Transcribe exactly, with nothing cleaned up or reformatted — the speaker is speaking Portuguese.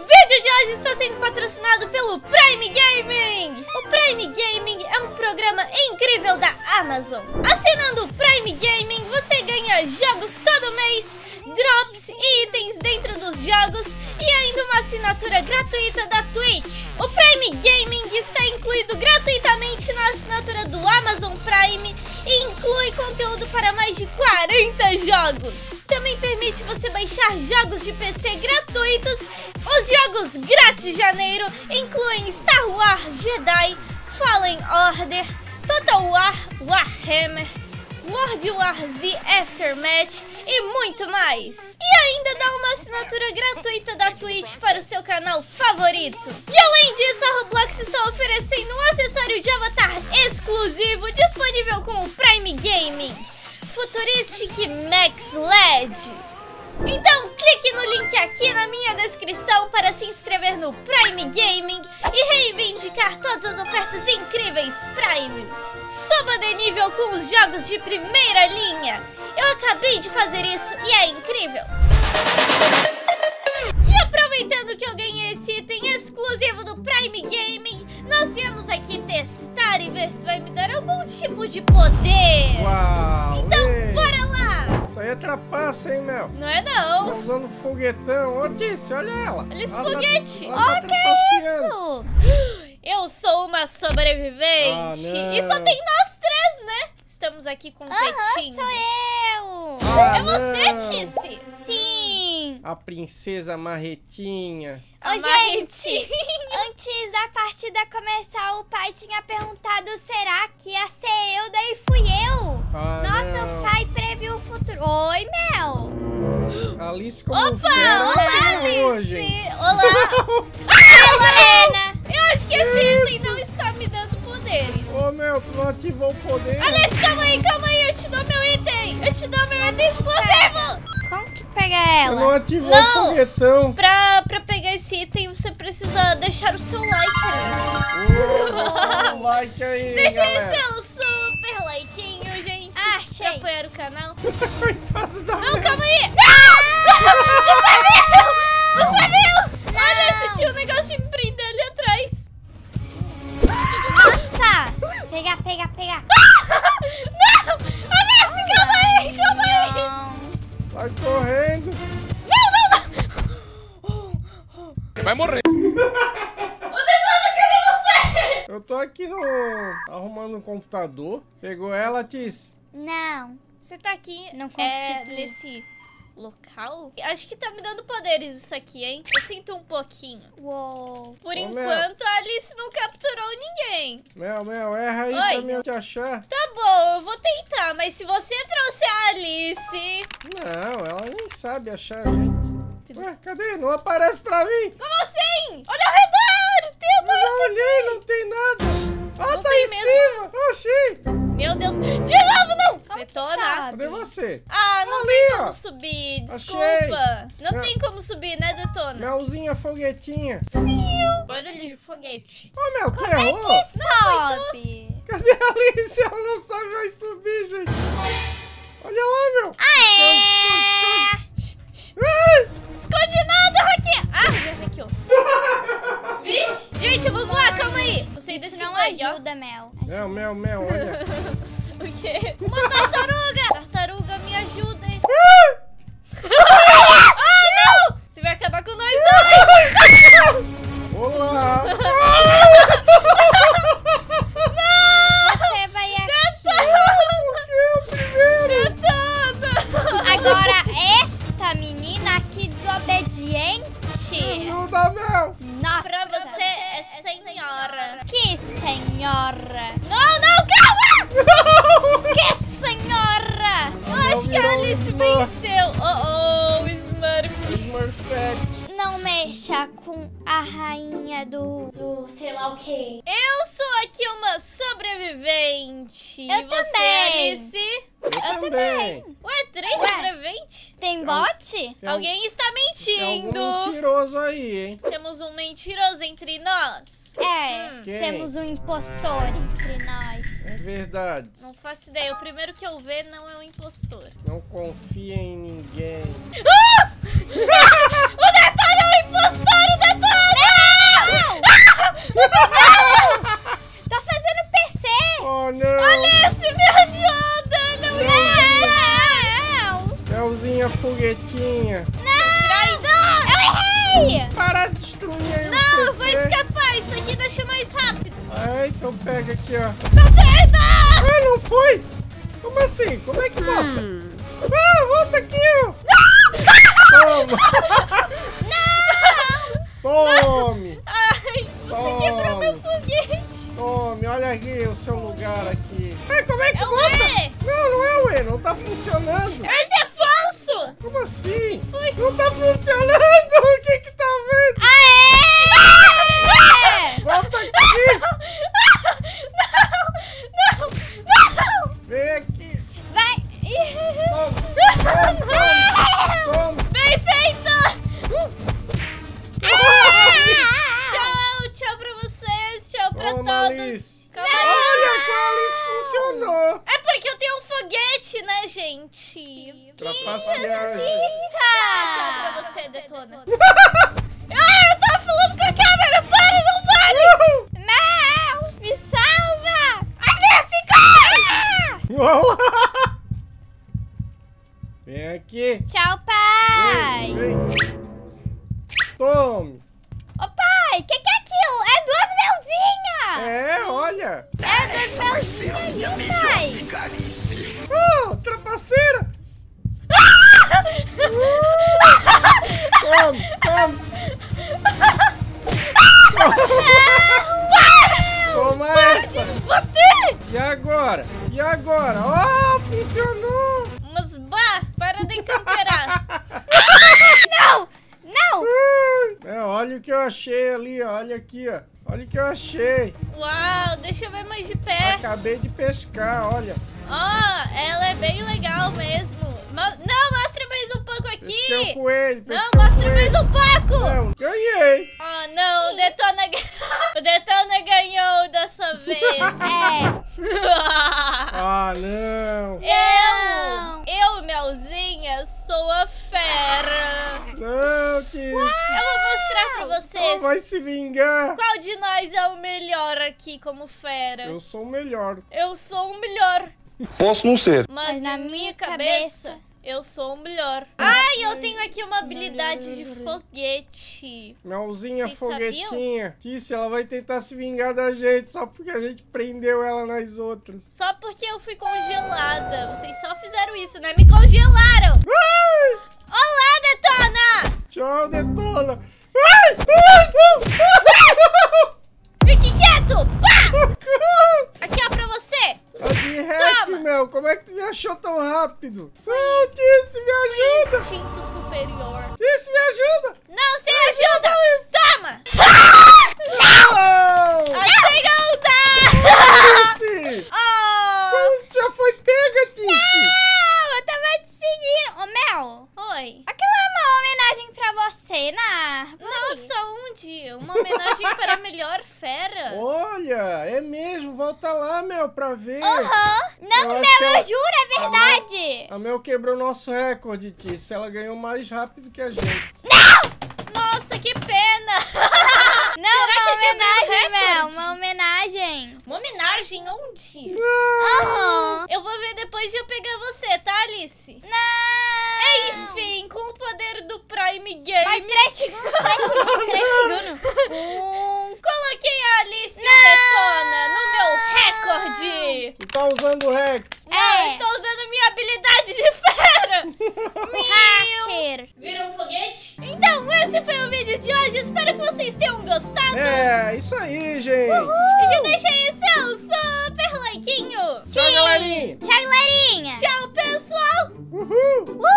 vídeo de hoje está sendo patrocinado pelo Prime Gaming. O Prime Gaming é um programa incrível da Amazon. Assinando o Prime Gaming, você ganha jogos todo mês, drops e itens dentro dos jogos e ainda uma assinatura gratuita da Twitch. O Prime Gaming está incluído gratuitamente na assinatura do Amazon Prime e inclui conteúdo para mais de quarenta jogos. Também permite você baixar jogos de P C gratuitos. Os jogos grátis de janeiro incluem Star Wars Jedi, Fallen Order, Total War Warhammer, World War Z Aftermath e muito mais. E ainda dá uma assinatura gratuita da Twitch para o seu canal favorito. E além disso, a Roblox está oferecendo um acessório de avatar exclusivo disponível com o Prime Gaming, Futuristic Max L E D. Então clique no link aqui na minha descrição para se inscrever no Prime Gaming e reivindicar todas as ofertas incríveis Primes. Suba de nível com os jogos de primeira linha. Eu acabei de fazer isso e é incrível. E aproveitando que eu ganhei esse item exclusivo do Prime Gaming, nós viemos aqui testar e ver se vai me dar algum tipo de poder. Uau! Então ei. bora lá! Isso aí é trapaça, hein, Mel? Não é não. Tá usando foguetão. Ô, Tice, olha ela. Olha esse Ela foguete. Tá, ela Ó, tá que é trapaceando. isso? Eu sou uma sobrevivente. Ah, e só tem nós três, né? Estamos aqui competindo. Aham, sou eu. Ah, É você, não. Tice? Sim. A princesa marretinha. Ô, A gente, antes da partida começar, o pai tinha perguntado será que ia ser eu, daí fui eu. Ah, Nossa, não. o pai previu o futuro. Oi, Mel. Alice como Opa, fera olá, vai Alice. hoje, hein? Olá. Oi, Lorena. Eu acho que esse item não está me dando poderes. Ô, Mel, tu não ativou o poder? Alice, calma aí, calma aí. Eu te dou meu item. Eu te dou meu item exclusivo. Como que pega Tu não ela? ativou Não. o foguetão. Pra, pra pegar esse item, você precisa deixar o seu like, Alice. Ô, like aí, Deixa aí galera. seu super likeinho, gente. Ah, Pra achei. apoiar o canal. Coitado da Não, Mel. calma aí. Não! Você viu? Você viu? Olha, esse tinha um negócio de me prender ali atrás. Nossa. Pega, pega, pega. Não! Alice, calma aí, calma aí. Nossa. Sai correndo. Vai morrer. Ô, Detona, cadê você? Eu tô aqui no... arrumando um computador. Pegou ela, Tice? Não. Você tá aqui Não é, consegui. nesse local? Acho que tá me dando poderes isso aqui, hein? Eu sinto um pouquinho. Uou. Por Ô, enquanto, a Alice não capturou ninguém. Mel, Mel, erra aí Oi, pra mim Zé. te achar. Tá bom, eu vou tentar, mas se você trouxer a Alice... Não, ela nem sabe achar a gente. Ué, cadê? Não aparece pra mim. Como assim? Olha ao redor! Tem Eu já uma... olhei, não tem nada. Ah, Não tá tem em mesmo. cima. Eu achei. Meu Deus. De novo, não! Como que Detona. sabe? Cadê você? Ah, não Ali, tem ó. como subir, desculpa. Achei. Não Não. tem como subir, né, Detona? Melzinha foguetinha. Barulho de foguete. Ô, Mel, tu Como é errou? que sobe? Cadê a Alice? Ela não sabe mais subir, gente. Olha lá, meu. Aê! Ai! Esconde nada, hackeia! Ah, já hackeou. Vixe! Gente, eu vou voar, calma aí. Vocês Isso decidem não aí, ó. ajuda, Mel. Mel, Mel, Mel, olha. O quê? Uma tartaruga! Tartaruga, me ajuda, hein? Ah, não! Você vai acabar com nós dois! Olá. Você vai aqui. Por que o primeiro? Detona! Agora, esta menina aqui desobediente. Ajuda, Mel. Nossa. Pra você é senhora. Que senhora. Não, não, calma! Que senhora. Eu acho que a virou um Alice Smurf. venceu. Oh, oh, Smurf. Smurfette. Não mexa com a rainha do, do sei lá o que. Eu sou aqui uma sobrevivente. Eu e você, também. Alice? Eu, Eu também. Ué, três Ué. sobreviventes? Tem bote? Tem Alguém está Tem mentindo. algum mentiroso aí, hein? Temos um mentiroso entre nós. É, Hum. Quem? temos um impostor entre nós. É verdade. Não faço ideia. O primeiro que eu ver não é um impostor. Não confia em ninguém. O Detona é um impostor! O Detona É, então pega aqui, ó. São três, não! Ah, não foi? Como assim? Como é que volta? Hum. Ah, volta aqui, ó. Toma. Tome. Ai, você Tome. quebrou meu foguete. Tome, olha aqui o seu lugar aqui. Ah, como é que É o volta? E. Não, não é o E, não tá funcionando. Esse é falso. Como assim? Foi. Não tá funcionando. O que que tá vendo? Aê! Volta aqui. Não, não. Vem aqui. Vai! Toma, toma, toma, toma. Bem feito. Tchau, tchau pra vocês, tchau pra Toma, todos. Alice. Acabou. Olha, com a Alice funcionou. É porque eu tenho um foguete, né, gente? Trapaceagem. Tchau pra você, Detona. Ah, eu tava falando com a câmera, para, não vale! Não! Me salva! Alice, corre! Olá. Vem aqui. Tchau, pai! Vem, vem. Tome. Ô, pai, o que, que é aquilo? É duas melzinhas! É, olha. É duas melzinhas aí, pai! Oh, trapaceira. Tome, tome. Toma essa. Bater! E agora? E agora? Oh, funcionou. Mas, bah, para de camperar. Não! Não! É, olha o que eu achei ali, ó. Olha aqui, ó. Olha o que eu achei. Uau, deixa eu ver mais de perto. Acabei de pescar, olha. Ó, ela é bem legal mesmo. Mo- não, mostra mais um pouco Pesquei o aqui. coelho, Não, pesquei o mostra coelho. mais um pouco. Não, ganhei. Ah, não, o Detona, ga- o Detona ganhou dessa vez. É! Ah, não. Eu, eu, Melzinha, sou a fera. Não, que isso. Eu vou mostrar pra Oh, vocês vai se vingar. qual de nós é o melhor aqui como fera. Eu sou o melhor. Eu sou o melhor, Posso não ser. mas, Mas na na minha minha cabeça, cabeça, eu sou o melhor. Ai, eu tenho aqui uma habilidade de foguete. Melzinha Vocês foguetinha. Kiss, ela vai tentar se vingar da gente só porque a gente prendeu ela nas outras. Só porque eu fui congelada. Vocês só fizeram isso, né? Me congelaram. Ai! Olá, Detona! Tchau, Detona. Ai! Ai! Fique quieto! Pá! Aqui, ó, pra você. Tá de hack, Toma. Mel. Como é que tu me achou tão rápido? Não, Kiss, me ajuda. Instinto superior. Kiss, me ajuda. Não, sem ajuda! Toma! Não! A segunda! Kiss! Oh! Como já foi pega, Kiss? Não, eu tava te seguindo. Ô, Mel, Oi. aquilo é uma homenagem pra você na árvore. Nossa, onde? Uma homenagem para a melhor fera? Olha, é mesmo. Volta lá, Mel, pra ver. Aham. Não, Eu Mel, acho que eu ela- juro, é verdade. A Mel quebrou nosso recorde, Kiss. Ela ganhou mais rápido que a gente. Nossa, que pena! Não, Será uma que quebrou o homenagem, recorde? Mel, uma homenagem. Uma homenagem onde? Aham. Eu vou ver depois de eu pegar você, tá, Alice? Não. Enfim, com o poder do Prime Game. Mais três segundos, três segundos, três segundos. Um, coloquei a Alice Não. Detona no meu recorde. Tu tá usando o hack. Não, É. estou usando minha habilidade de fera. Hacker. Viram um foguete? Então, esse foi o vídeo de hoje. Espero que vocês tenham gostado. É, isso aí, gente. E já deixa aí seu super likeinho. Tchau, galerinha. Tchau, galerinha. Tchau, pessoal. Uhul. Uh!